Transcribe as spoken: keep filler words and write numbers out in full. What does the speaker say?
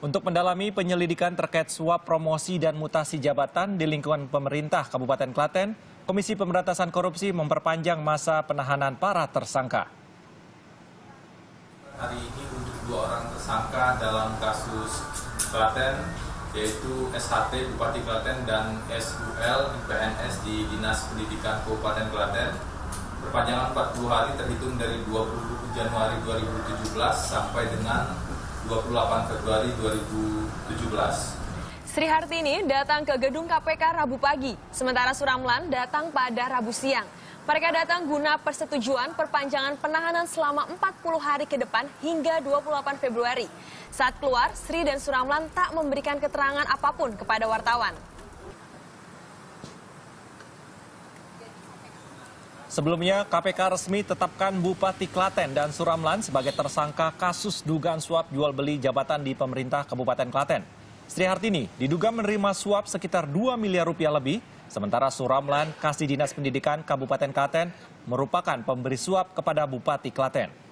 Untuk mendalami penyelidikan terkait suap promosi dan mutasi jabatan di lingkungan pemerintah Kabupaten Klaten, Komisi Pemberantasan Korupsi memperpanjang masa penahanan para tersangka. Hari ini untuk dua orang tersangka dalam kasus Klaten, yaitu S H T Bupati Klaten dan S U L P N S di Dinas Pendidikan Kabupaten Klaten. Perpanjangan empat puluh hari terhitung dari dua puluh Januari dua ribu tujuh belas sampai dengan dua puluh delapan Februari dua ribu tujuh belas. Sri Hartini datang ke gedung K P K Rabu pagi, sementara Suramlan datang pada Rabu siang. Mereka datang guna persetujuan perpanjangan penahanan selama empat puluh hari ke depan hingga dua puluh delapan Februari. Saat keluar, Sri dan Suramlan tak memberikan keterangan apapun kepada wartawan. Sebelumnya, K P K resmi tetapkan Bupati Klaten dan Suramlan sebagai tersangka kasus dugaan suap jual beli jabatan di pemerintah Kabupaten Klaten. Sri Hartini diduga menerima suap sekitar dua miliar rupiah lebih, sementara Suramlan, Kasih Dinas Pendidikan Kabupaten Klaten, merupakan pemberi suap kepada Bupati Klaten.